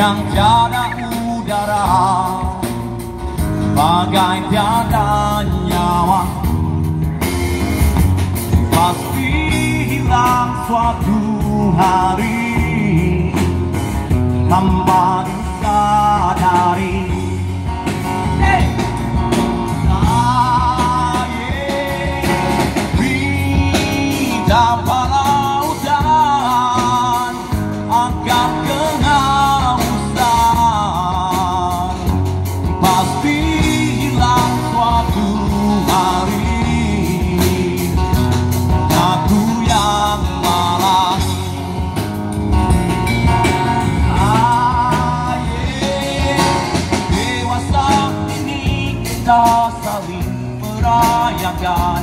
yang tiada udara, bagai tiada nyawa, pasti hilang suatu hari tanpa disadari. Dapat lautan akan kehausan, pasti hilang suatu hari. Aku yang malas, dewasa ini kita saling merayakan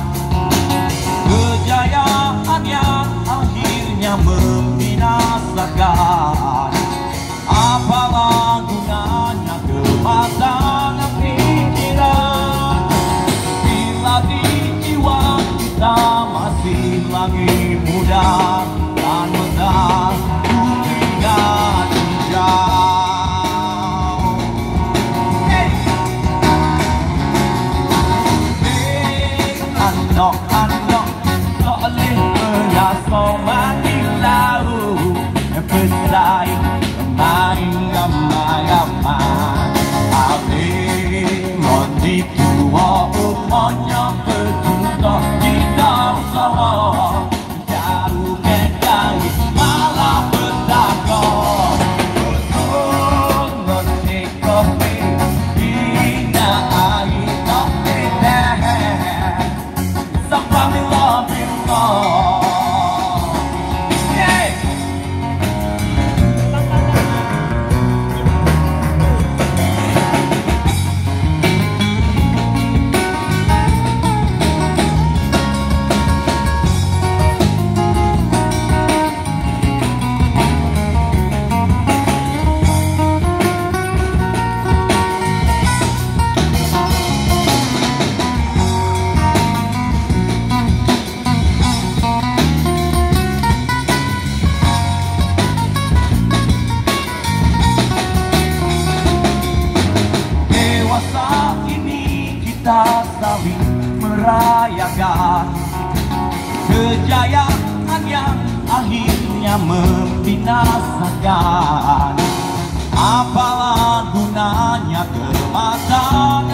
kejayaan yang akhirnya membinasakan. Apalah gunanya kematangan pikiran bila di jiwa kita masih lagi muda dan menang ingat jauh. Anak-anak soleh berasal mati lau, bersaing main ramai-ramai. Adik mandi tua umurnya berjuta kita usaha jauh kedai malah bertakon. Betul ngerti kopi hingga air kopi teh sampai bila-bila. Saat ini kita saling merayakan kejayaan yang akhirnya membinasakan. Apalah gunanya kematangan